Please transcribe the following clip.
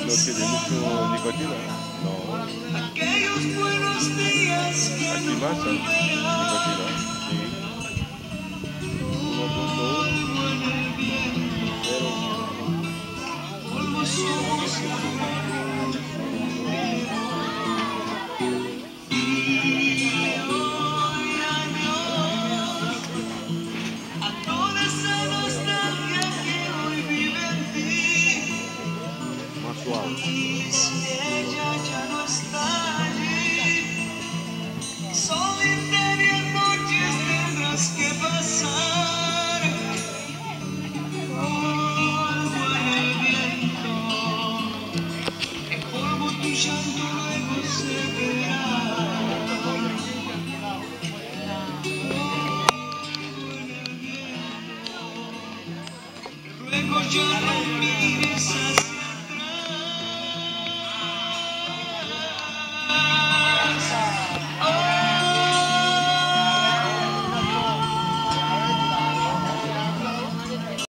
no tiene mucho nicotina. No. Aquí más nicotina. Sí. 1.1, 0. Más suave. Ella ya no está allí, solitarias noches tendrás que pasar. Polvo en el viento, el polvo tu llanto luego se verá. Polvo en el viento, luego ya no mires así.